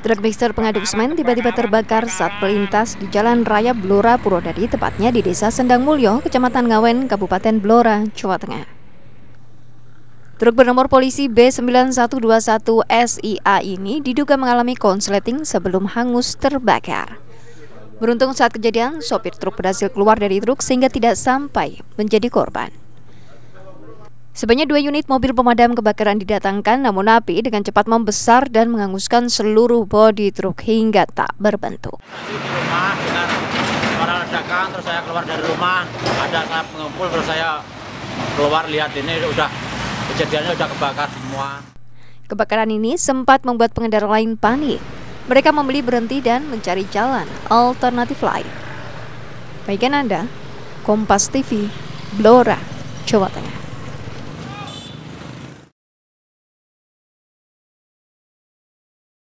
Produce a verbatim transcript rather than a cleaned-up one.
Truk mixer pengaduk semen tiba-tiba terbakar saat melintas di Jalan Raya Blora Purwodadi, tepatnya di Desa Sendang Mulyo, Kecamatan Ngawen, Kabupaten Blora, Jawa Tengah. Truk bernomor polisi B sembilan satu dua satu S I A ini diduga mengalami konsleting sebelum hangus terbakar. Beruntung saat kejadian, sopir truk berhasil keluar dari truk sehingga tidak sampai menjadi korban. Sebanyak dua unit mobil pemadam kebakaran didatangkan, namun api dengan cepat membesar dan menghanguskan seluruh bodi truk hingga tak berbentuk. Di rumah dengan suara ledakan, terus saya keluar dari rumah, ada saya mengumpul, terus saya keluar lihat ini udah kejadiannya udah kebakar semua. Kebakaran ini sempat membuat pengendara lain panik. Mereka memilih berhenti dan mencari jalan alternatif lain. Bagian Anda, Kompas T V, Blora, Jawa Tengah.